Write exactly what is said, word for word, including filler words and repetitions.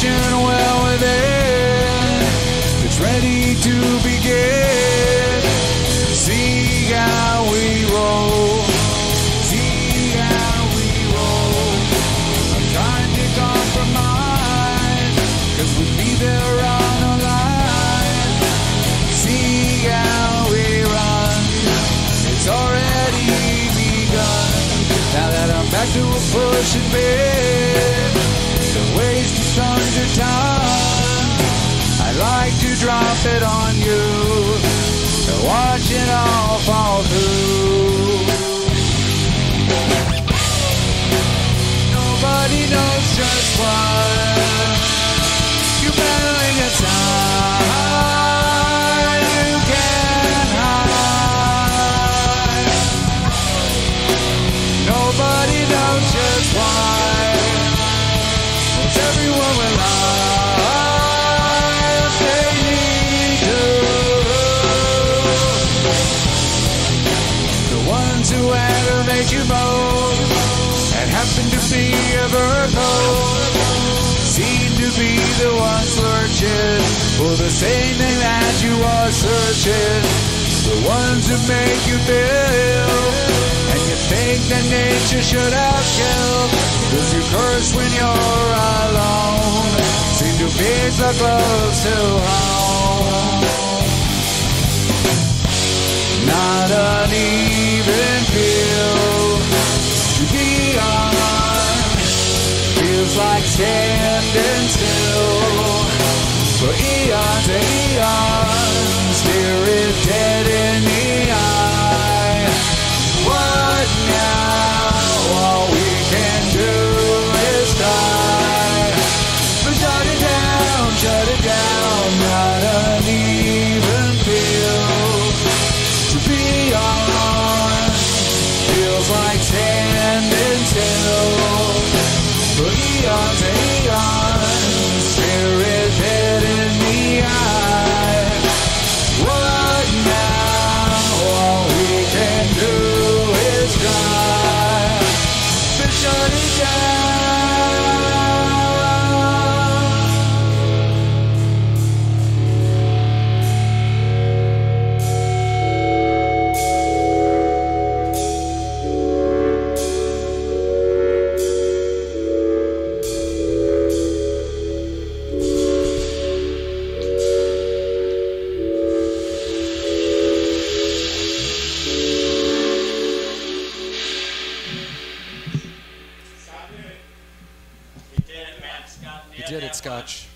passion well within. It's ready to begin. See how we roll. See how we roll. I'm trying to compromise, cause we'll be there on the line. See how we run. It's already begun. Now that I'm back to a push and bid, the waste is under time. I like to drop it on you and watch it all fall through. Nobody knows just what you battling inside. You can't hide. Nobody knows just why. Most everyone will lie if they need to. The ones who aggravate you most and happen to be a Virgo seem to be the ones searching for the same thing that you are searching. The ones who make you feel, and you think that nature should have killed, cause you curse when you're alone, seem to be so close to home. Not an even field to be on, feels like standing still for eons and eons. Stare it dead in the eye. What now? All we can do is try. But shut it down, shut it down. Not an even field to be on. Feels like standing still for eons and eons. Stare it dead in the eye. What now? All we can do is try. But shut it down. You did it, Scotch.